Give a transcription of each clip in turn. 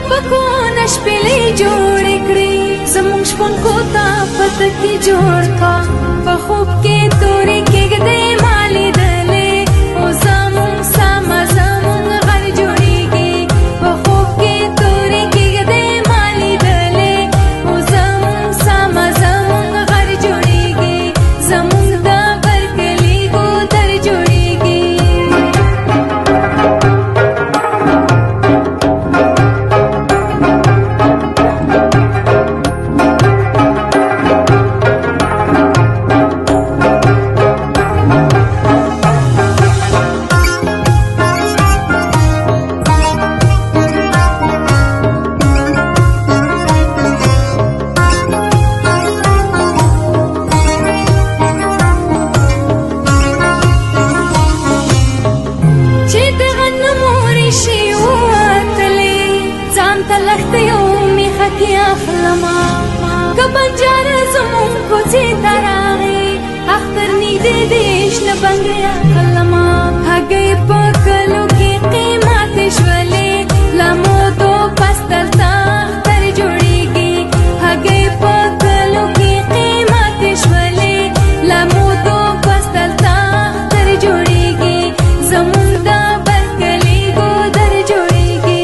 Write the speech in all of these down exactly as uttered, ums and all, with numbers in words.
پکو نشپلې جوړې کړې زمونږ شپون کو تا پته کې جوړ کا په خوب کې تورې کېږدې ما لیدلې او زمونږ سمه زمونږ غر جوړېږي په خوب کې تورې کېږدې ما لیدلې او زمونږ سمه زمونږ غر جوړېږي زمونږ د برکلي ګودر جوړېږي بنجار زمون کوڅې ته راغی اختر نږدې دیش نه بنګیا کلمه هګۍ په کلو کې قیمتې شولې لمودو پس دلته اختر جوړېږي هګۍ په کلو کې قیمتې شولې لمودو پس دلته اختر جوړېږي زمون د برکلي ګودر جوړېږي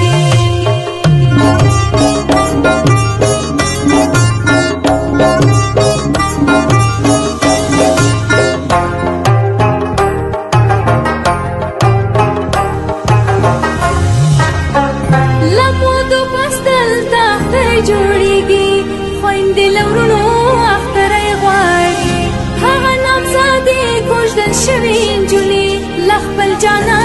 جوړېږي خویندې له وروڼو اختری غواړي هغه نامزادې کوژدن شوې نجونې له خپل جانان